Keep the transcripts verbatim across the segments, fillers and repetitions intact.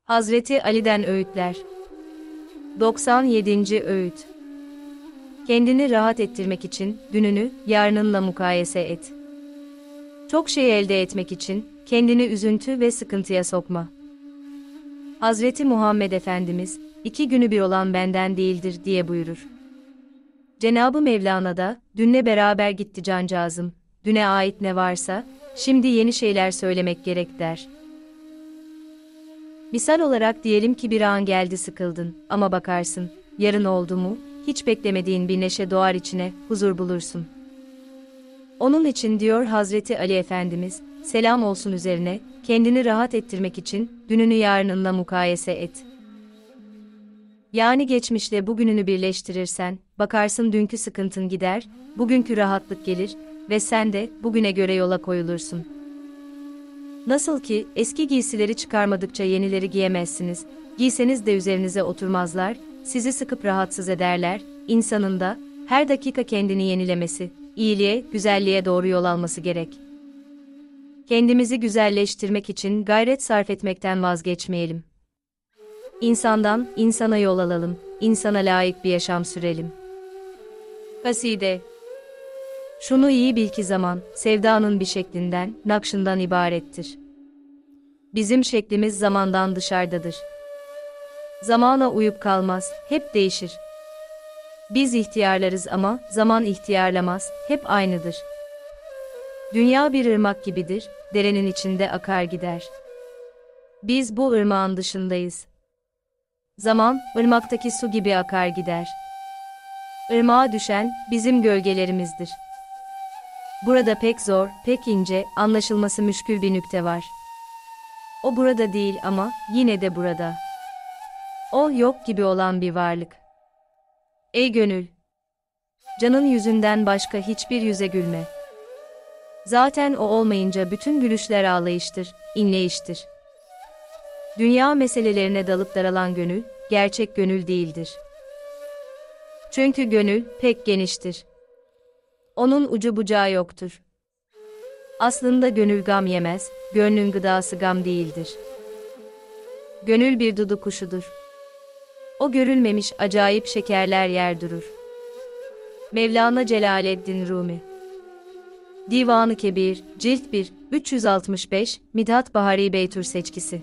Hazreti Ali'den öğütler. doksan yedinci öğüt. Kendini rahat ettirmek için dününü yarınınla mukayese et. Çok şey elde etmek için kendini üzüntü ve sıkıntıya sokma. Hazreti Muhammed Efendimiz, iki günü bir olan benden değildir diye buyurur. Cenab-ı Mevlana da, dünle beraber gitti cancağızım, düne ait ne varsa, şimdi yeni şeyler söylemek gerek der. Misal olarak diyelim ki bir an geldi sıkıldın, ama bakarsın, yarın oldu mu, hiç beklemediğin bir neşe doğar içine, huzur bulursun. Onun için diyor Hazreti Ali Efendimiz, selam olsun üzerine, kendini rahat ettirmek için, dününü yarınınla mukayese et. Yani geçmişle bugününü birleştirirsen, bakarsın dünkü sıkıntın gider, bugünkü rahatlık gelir ve sen de bugüne göre yola koyulursun. Nasıl ki, eski giysileri çıkarmadıkça yenileri giyemezsiniz, giyseniz de üzerinize oturmazlar, sizi sıkıp rahatsız ederler, insanın da, her dakika kendini yenilemesi, iyiliğe, güzelliğe doğru yol alması gerek. Kendimizi güzelleştirmek için gayret sarf etmekten vazgeçmeyelim. İnsandan, insana yol alalım, insana layık bir yaşam sürelim. Kaside. Şunu iyi bil ki zaman, sevdanın bir şeklinden, nakşından ibarettir. Bizim şeklimiz zamandan dışarıdadır. Zamana uyup kalmaz, hep değişir. Biz ihtiyarlarız ama, zaman ihtiyarlamaz, hep aynıdır. Dünya bir ırmak gibidir, derenin içinde akar gider. Biz bu ırmağın dışındayız. Zaman, ırmaktaki su gibi akar gider. Irmağa düşen, bizim gölgelerimizdir. Burada pek zor, pek ince, anlaşılması müşkül bir nükte var. O burada değil ama, yine de burada. O, yok gibi olan bir varlık. Ey gönül! Canın yüzünden başka hiçbir yüze gülme. Zaten o olmayınca bütün gülüşler ağlayıştır, inleyiştir. Dünya meselelerine dalıp daralan gönül, gerçek gönül değildir. Çünkü gönül, pek geniştir. Onun ucu bucağı yoktur. Aslında gönül gam yemez, gönlün gıdası gam değildir. Gönül bir dudu kuşudur. O görülmemiş acayip şekerler yer durur. Mevlana Celaleddin Rumi. Divan-ı Kebir, Cilt bir, üç yüz altmış beş, Midhat Bahari Beytür Seçkisi.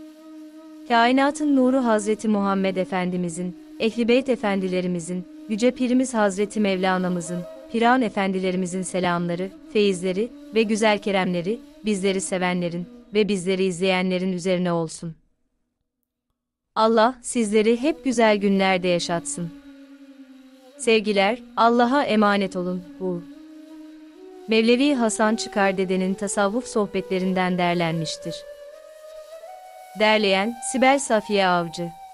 Kainatın nuru Hazreti Muhammed Efendimizin, Ehl-i Beyt efendilerimizin, Yüce Pirimiz Hazreti Mevlana'mızın, Piran efendilerimizin selamları, feyizleri ve güzel keremleri, bizleri sevenlerin ve bizleri izleyenlerin üzerine olsun. Allah, sizleri hep güzel günlerde yaşatsın. Sevgiler, Allah'a emanet olun. Hu. Mevlevi Hasan Çıkardede'nin tasavvuf sohbetlerinden derlenmiştir. Derleyen, Sibel Safiye Avcı.